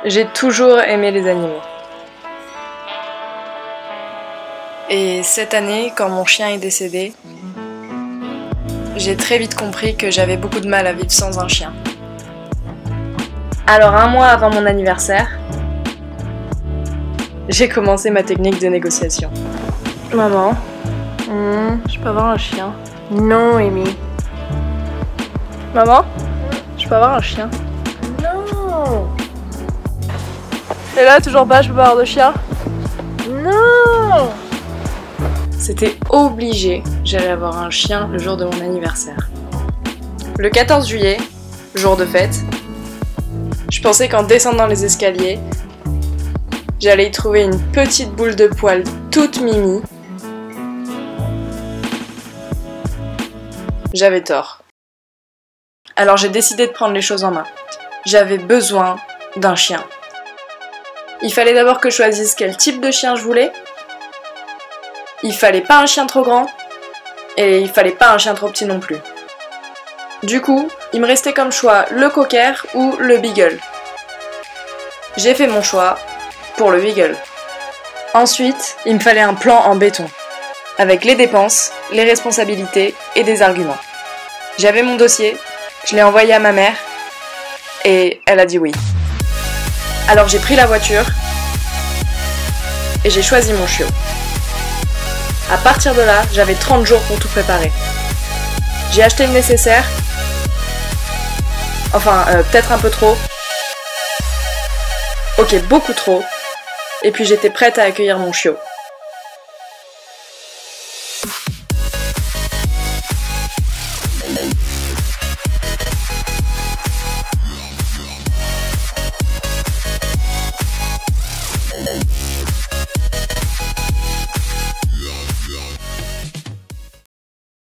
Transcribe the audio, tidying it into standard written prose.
J'ai toujours aimé les animaux. Et cette année, quand mon chien est décédé, j'ai très vite compris que j'avais beaucoup de mal à vivre sans un chien. Alors 1 mois avant mon anniversaire, j'ai commencé ma technique de négociation. Maman, je peux avoir un chien? Non, Amy. Maman, je peux avoir un chien? Non. Et là, toujours pas, je peux pas avoir de chien? Non. C'était obligé, j'allais avoir un chien le jour de mon anniversaire. Le 14 juillet, jour de fête, je pensais qu'en descendant les escaliers, j'allais y trouver une petite boule de poils toute mimi. J'avais tort. Alors j'ai décidé de prendre les choses en main. J'avais besoin d'un chien. Il fallait d'abord que je choisisse quel type de chien je voulais. Il fallait pas un chien trop grand. Et il fallait pas un chien trop petit non plus. Du coup, il me restait comme choix le cocker ou le beagle. J'ai fait mon choix pour le beagle. Ensuite, il me fallait un plan en béton, avec les dépenses, les responsabilités et des arguments. J'avais mon dossier, je l'ai envoyé à ma mère, et elle a dit oui. Alors j'ai pris la voiture, et j'ai choisi mon chiot. À partir de là, j'avais 30 jours pour tout préparer. J'ai acheté le nécessaire, enfin peut-être un peu trop, ok beaucoup trop, et puis j'étais prête à accueillir mon chiot.